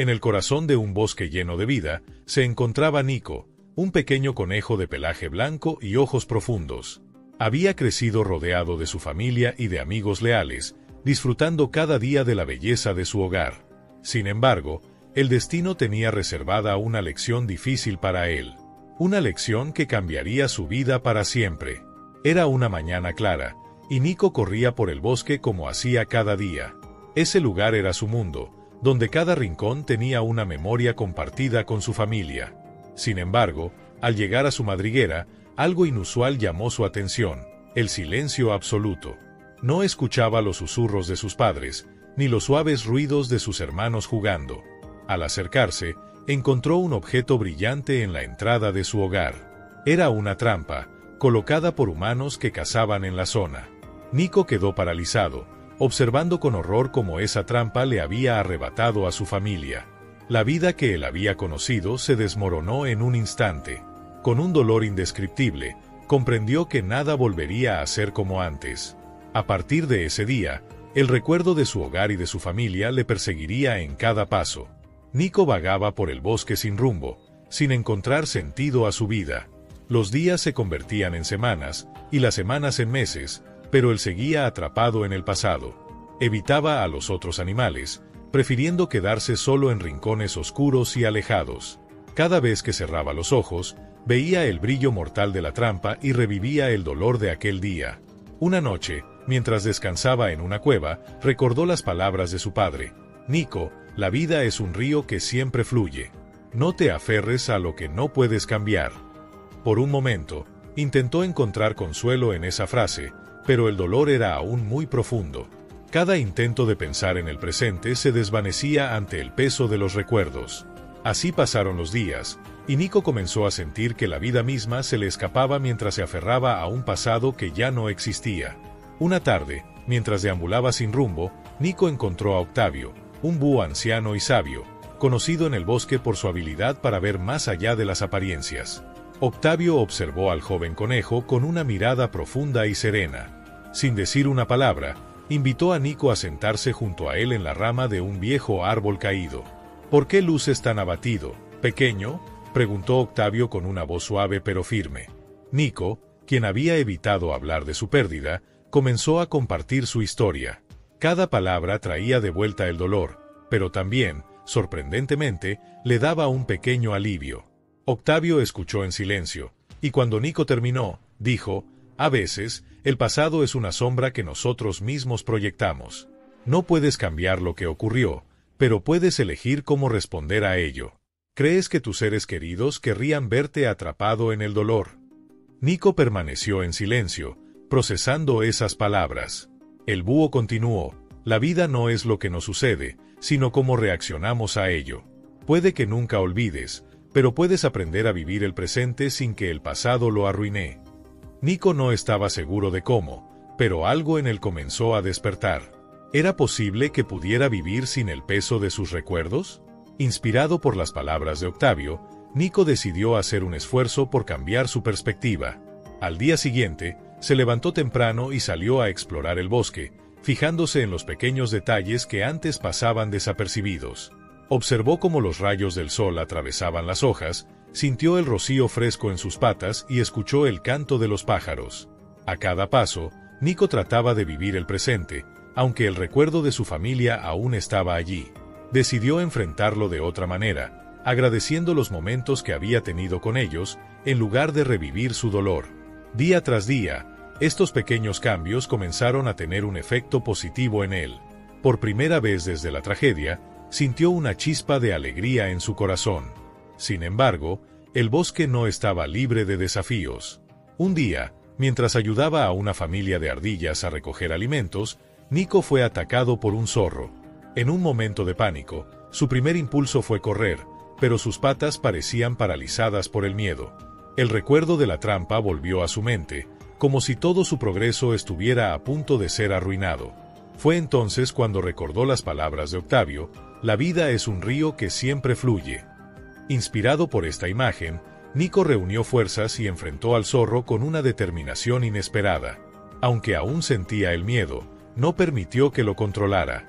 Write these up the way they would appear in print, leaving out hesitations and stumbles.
En el corazón de un bosque lleno de vida, se encontraba Nico, un pequeño conejo de pelaje blanco y ojos profundos. Había crecido rodeado de su familia y de amigos leales, disfrutando cada día de la belleza de su hogar. Sin embargo, el destino tenía reservada una lección difícil para él. Una lección que cambiaría su vida para siempre. Era una mañana clara, y Nico corría por el bosque como hacía cada día. Ese lugar era su mundo, donde cada rincón tenía una memoria compartida con su familia. Sin embargo, al llegar a su madriguera, algo inusual llamó su atención: el silencio absoluto. No escuchaba los susurros de sus padres, ni los suaves ruidos de sus hermanos jugando. Al acercarse, encontró un objeto brillante en la entrada de su hogar. Era una trampa, colocada por humanos que cazaban en la zona. Nico quedó paralizado, observando con horror cómo esa trampa le había arrebatado a su familia. La vida que él había conocido se desmoronó en un instante. Con un dolor indescriptible, comprendió que nada volvería a ser como antes. A partir de ese día, el recuerdo de su hogar y de su familia le perseguiría en cada paso. Nico vagaba por el bosque sin rumbo, sin encontrar sentido a su vida. Los días se convertían en semanas, y las semanas en meses, pero él seguía atrapado en el pasado. Evitaba a los otros animales, prefiriendo quedarse solo en rincones oscuros y alejados. Cada vez que cerraba los ojos, veía el brillo mortal de la trampa y revivía el dolor de aquel día. Una noche, mientras descansaba en una cueva, recordó las palabras de su padre: Nico, la vida es un río que siempre fluye. No te aferres a lo que no puedes cambiar. Por un momento, intentó encontrar consuelo en esa frase, pero el dolor era aún muy profundo. Cada intento de pensar en el presente se desvanecía ante el peso de los recuerdos. Así pasaron los días, y Nico comenzó a sentir que la vida misma se le escapaba mientras se aferraba a un pasado que ya no existía. Una tarde, mientras deambulaba sin rumbo, Nico encontró a Octavio, un búho anciano y sabio, conocido en el bosque por su habilidad para ver más allá de las apariencias. Octavio observó al joven conejo con una mirada profunda y serena. Sin decir una palabra, invitó a Nico a sentarse junto a él en la rama de un viejo árbol caído. ¿Por qué luces tan abatido, pequeño?, preguntó Octavio con una voz suave pero firme. Nico, quien había evitado hablar de su pérdida, comenzó a compartir su historia. Cada palabra traía de vuelta el dolor, pero también, sorprendentemente, le daba un pequeño alivio. Octavio escuchó en silencio, y cuando Nico terminó, dijo: a veces, el pasado es una sombra que nosotros mismos proyectamos. No puedes cambiar lo que ocurrió, pero puedes elegir cómo responder a ello. ¿Crees que tus seres queridos querrían verte atrapado en el dolor? Nico permaneció en silencio, procesando esas palabras. El búho continuó: la vida no es lo que nos sucede, sino cómo reaccionamos a ello. Puede que nunca olvides, pero puedes aprender a vivir el presente sin que el pasado lo arruine. Nico no estaba seguro de cómo, pero algo en él comenzó a despertar. ¿Era posible que pudiera vivir sin el peso de sus recuerdos? Inspirado por las palabras de Octavio, Nico decidió hacer un esfuerzo por cambiar su perspectiva. Al día siguiente, se levantó temprano y salió a explorar el bosque, fijándose en los pequeños detalles que antes pasaban desapercibidos. Observó cómo los rayos del sol atravesaban las hojas, sintió el rocío fresco en sus patas y escuchó el canto de los pájaros. A cada paso, Nico trataba de vivir el presente, aunque el recuerdo de su familia aún estaba allí. Decidió enfrentarlo de otra manera, agradeciendo los momentos que había tenido con ellos, en lugar de revivir su dolor. Día tras día, estos pequeños cambios comenzaron a tener un efecto positivo en él. Por primera vez desde la tragedia, sintió una chispa de alegría en su corazón. Sin embargo, el bosque no estaba libre de desafíos. Un día, mientras ayudaba a una familia de ardillas a recoger alimentos, Nico fue atacado por un zorro. En un momento de pánico, su primer impulso fue correr, pero sus patas parecían paralizadas por el miedo. El recuerdo de la trampa volvió a su mente, como si todo su progreso estuviera a punto de ser arruinado. Fue entonces cuando recordó las palabras de Octavio: la vida es un río que siempre fluye. Inspirado por esta imagen, Nico reunió fuerzas y enfrentó al zorro con una determinación inesperada. Aunque aún sentía el miedo, no permitió que lo controlara.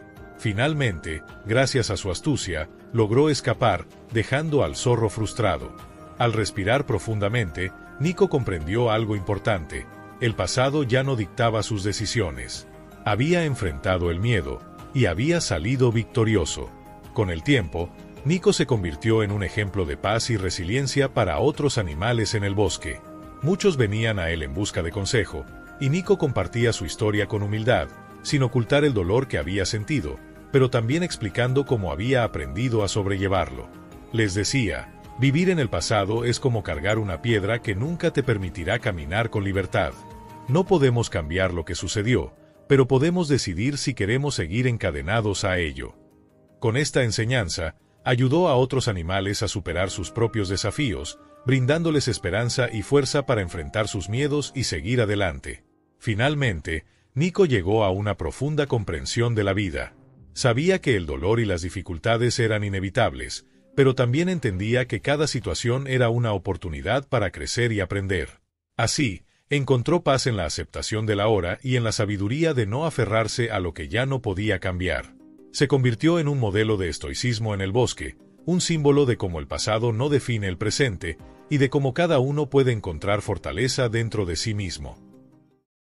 Finalmente, gracias a su astucia, logró escapar, dejando al zorro frustrado. Al respirar profundamente, Nico comprendió algo importante: el pasado ya no dictaba sus decisiones. Había enfrentado el miedo, y había salido victorioso. Con el tiempo, Nico se convirtió en un ejemplo de paz y resiliencia para otros animales en el bosque. Muchos venían a él en busca de consejo, y Nico compartía su historia con humildad, sin ocultar el dolor que había sentido, pero también explicando cómo había aprendido a sobrellevarlo. Les decía: vivir en el pasado es como cargar una piedra que nunca te permitirá caminar con libertad. No podemos cambiar lo que sucedió, pero podemos decidir si queremos seguir encadenados a ello. Con esta enseñanza, ayudó a otros animales a superar sus propios desafíos, brindándoles esperanza y fuerza para enfrentar sus miedos y seguir adelante. Finalmente, Nico llegó a una profunda comprensión de la vida. Sabía que el dolor y las dificultades eran inevitables, pero también entendía que cada situación era una oportunidad para crecer y aprender. Así, encontró paz en la aceptación de la hora y en la sabiduría de no aferrarse a lo que ya no podía cambiar. Se convirtió en un modelo de estoicismo en el bosque, un símbolo de cómo el pasado no define el presente y de cómo cada uno puede encontrar fortaleza dentro de sí mismo.